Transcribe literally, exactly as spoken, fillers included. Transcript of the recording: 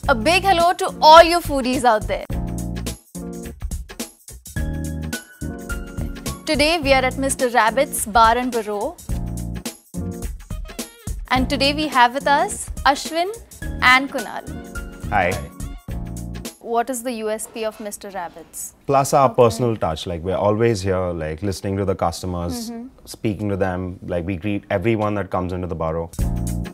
A big hello to all you foodies out there. Today we are at Mister Rabbit's Bar and Bureau. And today we have with us Ashwin and Kunal. Hi. What is the U S P of Mister Rabbit's? Plus our okay. personal touch, like we're always here, like listening to the customers, mm-hmm. speaking to them, like we greet everyone that comes into the borough.